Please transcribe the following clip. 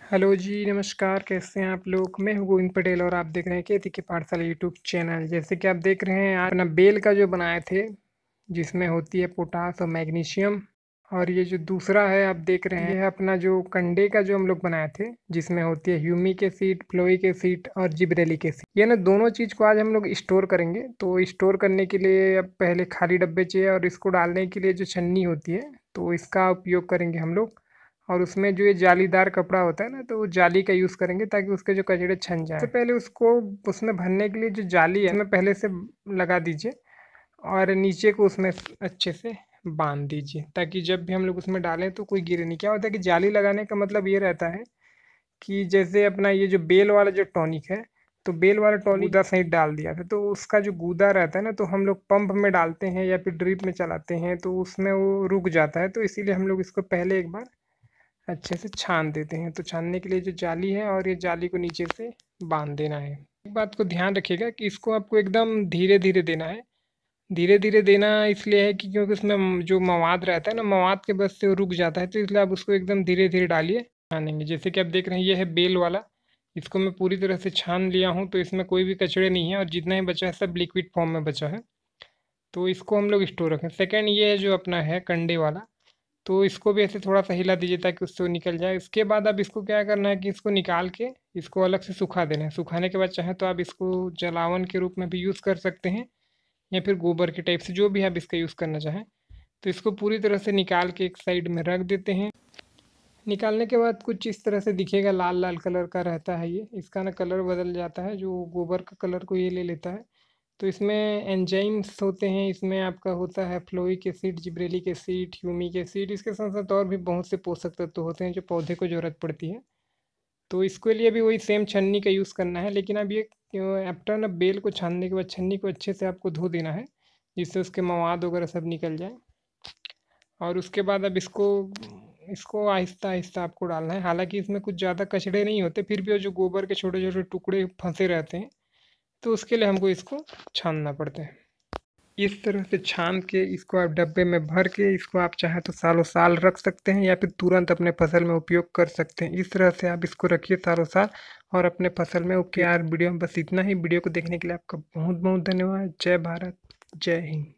Hello जी, नमस्कार, कैसे हैं आप लोग? मैं हूँ गोविंद पटेल और आप देख रहे हैं खेती की पाठशाला यूट्यूब चैनल। जैसे कि आप देख रहे हैं आज अपना बेल का जो बनाए थे, जिसमें होती है पोटास और मैग्नीशियम। और ये जो दूसरा है आप देख रहे हैं, ये है अपना जो कंडे का जो हम लोग बनाए थे, जिसमें होती है ह्यूमिक एसिड, फ्लोइक एसिड और जिब्रेलिक एसिड। ये ना दोनों चीज़ को आज हम लोग स्टोर करेंगे। तो स्टोर करने के लिए अब पहले खाली डब्बे चाहिए और इसको डालने के लिए जो छन्नी होती है, तो इसका उपयोग करेंगे हम लोग। और उसमें जो ये जालीदार कपड़ा होता है ना, तो वो जाली का यूज़ करेंगे ताकि उसके जो कचड़े छन जाए। सबसे पहले उसको उसमें भरने के लिए जो जाली है उसमें पहले से लगा दीजिए और नीचे को उसमें अच्छे से बांध दीजिए ताकि जब भी हम लोग उसमें डालें तो कोई गिरे नहीं। क्या होता है कि जाली लगाने का मतलब ये रहता है कि जैसे अपना ये जो बेल वाला जो टॉनिक है, तो बेल वाला टॉनिक गूदा सहित डाल दिया था, तो उसका जो गूदा रहता है ना, तो हम लोग पंप में डालते हैं या फिर ड्रिप में चलाते हैं तो उसमें वो रुक जाता है। तो इसीलिए हम लोग इसको पहले एक बार अच्छे से छान देते हैं। तो छानने के लिए जो जाली है और ये जाली को नीचे से बांध देना है। एक बात को ध्यान रखिएगा कि इसको आपको एकदम धीरे धीरे देना है। धीरे धीरे देना इसलिए है कि क्योंकि उसमें जो मवाद रहता है ना, मवाद के बस से वो रुक जाता है, तो इसलिए आप उसको एकदम धीरे धीरे डालिए, छानेंगे। जैसे कि आप देख रहे हैं ये है बेल वाला, इसको मैं पूरी तरह से छान लिया हूँ, तो इसमें कोई भी कचड़े नहीं है और जितना ही बचा है सब लिक्विड फॉर्म में बचा है। तो इसको हम लोग स्टोर रखें। सेकेंड ये है जो अपना है कंडे वाला, तो इसको भी ऐसे थोड़ा सा हिला दीजिए ताकि उससे वो निकल जाए। उसके बाद अब इसको क्या करना है कि इसको निकाल के इसको अलग से सुखा देना है। सुखाने के बाद चाहे तो आप इसको जलावन के रूप में भी यूज़ कर सकते हैं या फिर गोबर के टाइप से, जो भी आप इसका यूज़ करना चाहें। तो इसको पूरी तरह से निकाल के एक साइड में रख देते हैं। निकालने के बाद कुछ इस तरह से दिखेगा, लाल लाल कलर का रहता है ये। इसका ना कलर बदल जाता है, जो गोबर का कलर को ये ले लेता है। तो इसमें एंजाइम्स होते हैं, इसमें आपका होता है fulvic acid, gibberellic acid, humic acid. इसके साथ साथ और भी बहुत से पोषक तत्व होते हैं जो पौधे को ज़रूरत पड़ती है। तो इसके लिए भी वही सेम छन्नी का यूज़ करना है, लेकिन अब ये आफ्टर ना बेल को छानने के बाद छन्नी को अच्छे से आपको धो देना है, जिससे उसके मवाद वगैरह सब निकल जाए। और उसके बाद अब इसको इसको आहिस्ता आहिस्ता आपको डालना है। हालांकि इसमें कुछ ज़्यादा कचड़े नहीं होते, फिर भी वो जो गोबर के छोटे छोटे टुकड़े फंसे रहते हैं, तो उसके लिए हमको इसको छानना पड़ता है। इस तरह से छान के इसको आप डब्बे में भर के इसको आप चाहे तो सालों साल रख सकते हैं या फिर तुरंत अपने फसल में उपयोग कर सकते हैं। इस तरह से आप इसको रखिए सालों साल और अपने फसल में उपयोग। यार वीडियो में बस इतना ही। वीडियो को देखने के लिए आपका बहुत बहुत धन्यवाद। जय भारत, जय हिंद।